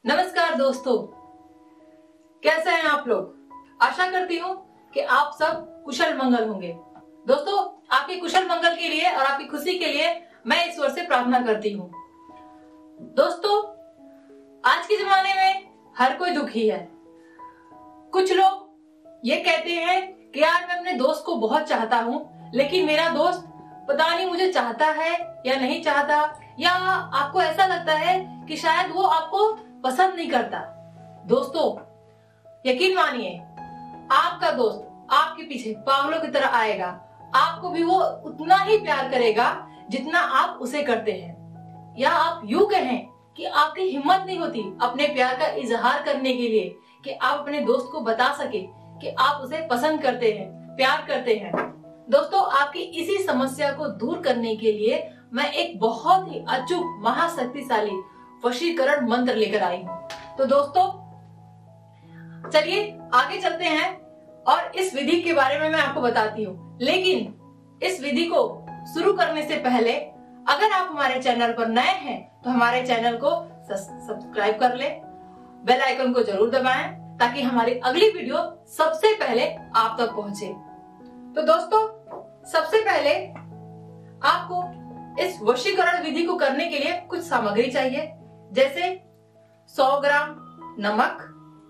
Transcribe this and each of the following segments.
नमस्कार दोस्तों, कैसे हैं आप लोग। आशा करती हूँ कि आप सब कुशल मंगल होंगे। दोस्तों, आपके कुशल मंगल के लिए और आपकी खुशी के लिए मैं ईश्वर से प्रार्थना करती हूँ। दोस्तों, आज के जमाने में हर कोई दुखी है। कुछ लोग ये कहते हैं कि यार मैं अपने दोस्त को बहुत चाहता हूँ, लेकिन मेरा दोस्त पता नहीं मुझे चाहता है या नहीं चाहता, या आपको ऐसा लगता है कि शायद वो आपको पसंद नहीं करता। दोस्तों, यकीन मानिए, आपका दोस्त आपके पीछे पागलों की तरह आएगा। आपको भी वो उतना ही प्यार करेगा जितना आप उसे करते हैं। या आप यूं कहें कि आपकी हिम्मत नहीं होती अपने प्यार का इजहार करने के लिए कि आप अपने दोस्त को बता सके कि आप उसे पसंद करते हैं, प्यार करते हैं। दोस्तों, आपकी इसी समस्या को दूर करने के लिए मैं एक बहुत ही अचूक महाशक्तिशाली वशीकरण मंत्र लेकर आई हूँ। तो दोस्तों, चलिए आगे चलते हैं और इस विधि के बारे में मैं आपको बताती हूँ। लेकिन इस विधि को शुरू करने से पहले अगर आप हमारे चैनल पर नए हैं तो हमारे चैनल को सब्सक्राइब कर लें, बेल आइकन को जरूर दबाएं ताकि हमारी अगली वीडियो सबसे पहले आप तक पहुंचे। तो दोस्तों, सबसे पहले आपको इस वशीकरण विधि को करने के लिए कुछ सामग्री चाहिए, जैसे 100 ग्राम नमक,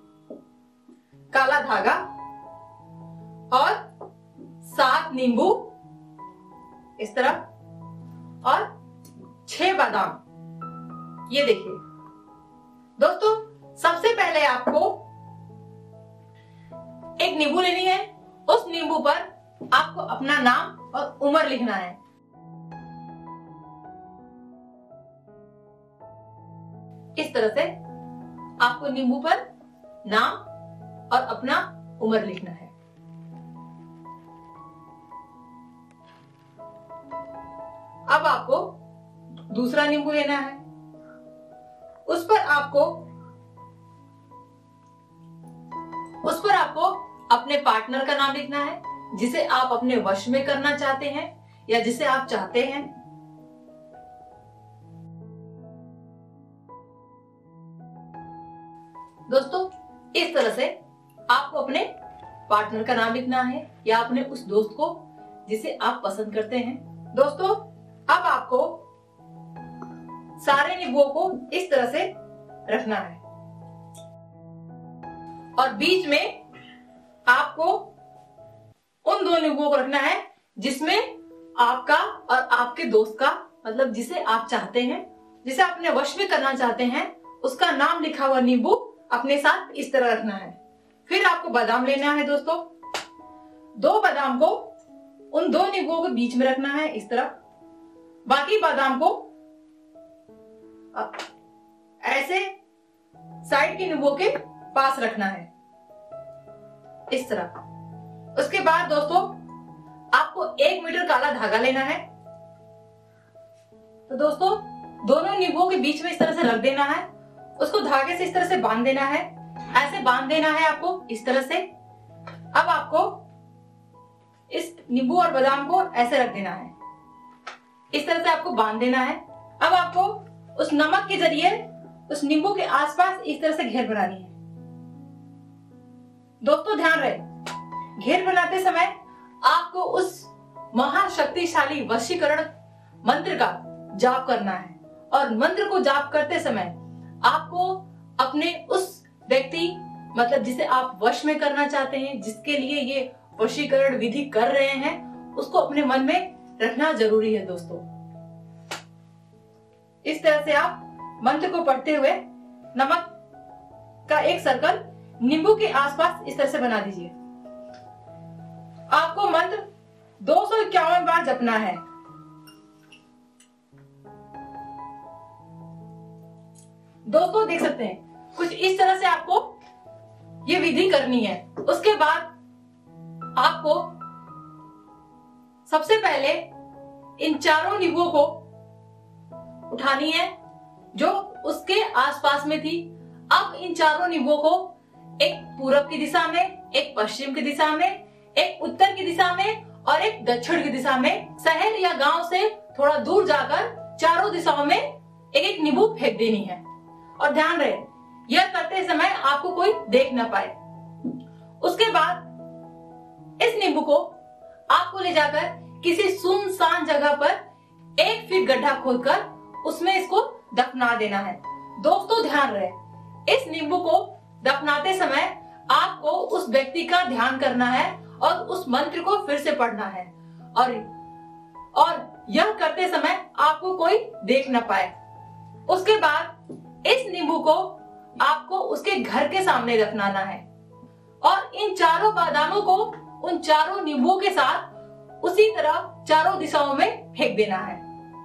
काला धागा और 7 नींबू इस तरह, और 6 बादाम। ये देखिए दोस्तों, सबसे पहले आपको एक नींबू लेनी है। उस नींबू पर आपको अपना नाम और उम्र लिखना है। इस तरह से आपको नींबू पर नाम और अपना उम्र लिखना है। अब आपको दूसरा नींबू लेना है। उस पर आपको अपने पार्टनर का नाम लिखना है, जिसे आप अपने वश में करना चाहते हैं या जिसे आप चाहते हैं। दोस्तों, इस तरह से आपको अपने पार्टनर का नाम लिखना है या अपने उस दोस्त को जिसे आप पसंद करते हैं। दोस्तों, अब आपको सारे नींबुओं को इस तरह से रखना है और बीच में आपको उन 2 नींबुओं को रखना है जिसमें आपका और आपके दोस्त का, मतलब जिसे आप चाहते हैं, जिसे आप अपने वश में करना चाहते हैं, उसका नाम लिखा हुआ नींबू अपने साथ इस तरह रखना है। फिर आपको बादाम लेना है। दोस्तों, 2 बादाम को उन 2 नींबुओं के बीच में रखना है इस तरह। बाकी बादाम को ऐसे साइड के नींबुओं के पास रखना है इस तरह। उसके बाद दोस्तों, आपको 1 मीटर काला धागा लेना है। तो दोस्तों, दोनों नींबुओं के बीच में इस तरह से रख देना है। उसको धागे से इस तरह से बांध देना है। ऐसे बांध देना है आपको इस तरह से। अब आपको इस नींबू और बादाम को ऐसे रख देना है। इस तरह से आपको बांध देना है। अब आपको उस नमक के जरिए उस नींबू के आसपास इस तरह से घेर बनानी है। दोस्तों, ध्यान रहे, घेर बनाते समय आपको उस महाशक्तिशाली वशीकरण मंत्र का जाप करना है। और मंत्र को जाप करते समय आपको अपने उस व्यक्ति, मतलब जिसे आप वश में करना चाहते हैं, जिसके लिए ये वशीकरण विधि कर रहे हैं, उसको अपने मन में रखना जरूरी है। दोस्तों, इस तरह से आप मंत्र को पढ़ते हुए नमक का एक सर्कल नींबू के आसपास इस तरह से बना दीजिए। आपको मंत्र 251 बार जपना है। दोस्तों, देख सकते हैं कुछ इस तरह से आपको ये विधि करनी है। उसके बाद आपको सबसे पहले इन चारों नींबुओं को उठानी है जो उसके आसपास में थी। अब इन चारों नींबुओं को एक पूरब की दिशा में, एक पश्चिम की दिशा में, एक उत्तर की दिशा में और एक दक्षिण की दिशा में, शहर या गांव से थोड़ा दूर जाकर चारों दिशाओं में एक एक नींबू फेंक देनी है। और ध्यान रहे, यह करते समय आपको कोई देख ना पाए। उसके बाद इस नींबू को आपको ले जाकर किसी सुनसान जगह पर 1 फीट गड्ढा खोदकर उसमें इसको दफना देना है। दोस्तों ध्यान रहे, इस नींबू को दफनाते समय आपको उस व्यक्ति का ध्यान करना है और उस मंत्र को फिर से पढ़ना है और यह करते समय आपको कोई देख न पाए। उसके बाद इस नींबू को आपको उसके घर के सामने दफनाना है और इन चारों बादामों को उन चारों नींबुओं के साथ उसी तरह चारों दिशाओं में फेंक देना है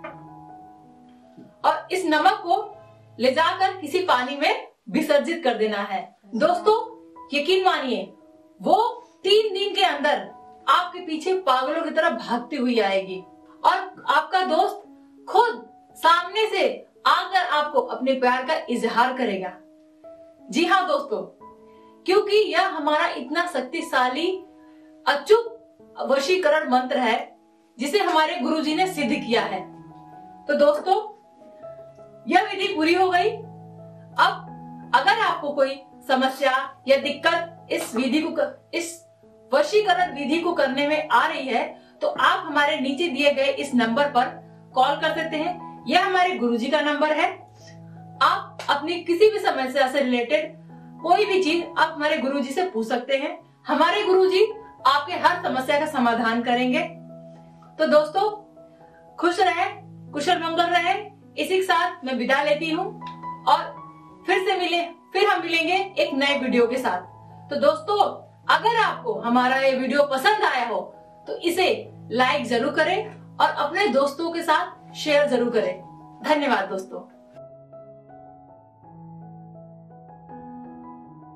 और इस नमक को ले जाकर किसी पानी में विसर्जित कर देना है। दोस्तों यकीन मानिए, वो 3 दिन के अंदर आपके पीछे पागलों की तरह भागती हुई आएगी और आपका दोस्त खुद सामने से आकर आपको अपने प्यार का इजहार करेगा। जी हाँ दोस्तों, क्योंकि यह हमारा इतना शक्तिशाली अचूक वशीकरण मंत्र है जिसे हमारे गुरुजी ने सिद्ध किया है। तो दोस्तों यह विधि पूरी हो गई। अब अगर आपको कोई समस्या या दिक्कत इस वशीकरण विधि को करने में आ रही है तो आप हमारे नीचे दिए गए इस नंबर पर कॉल कर सकते हैं। यह हमारे गुरुजी का नंबर है। आप अपनी किसी भी समस्या से रिलेटेड कोई भी चीज आप हमारे गुरुजी से पूछ सकते हैं। हमारे गुरुजी आपके हर समस्या का समाधान करेंगे। तो दोस्तों खुश रहें, कुशल मंगल रहें। इसी के साथ मैं विदा लेती हूँ और फिर हम मिलेंगे एक नए वीडियो के साथ। तो दोस्तों अगर आपको हमारा ये वीडियो पसंद आया हो तो इसे लाइक जरूर करें और अपने दोस्तों के साथ शेयर जरूर करें। धन्यवाद दोस्तों।